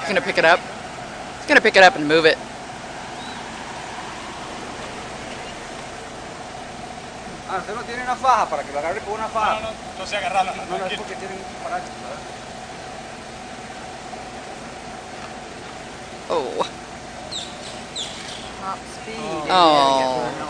It's gonna pick it up. It's gonna pick it up and move it. Ah, usted no tiene una faja para que lo agarre con una faja. No sé agarrarla. No, es porque tienen parásitos, ¿verdad? Oh. Top speed. Oh.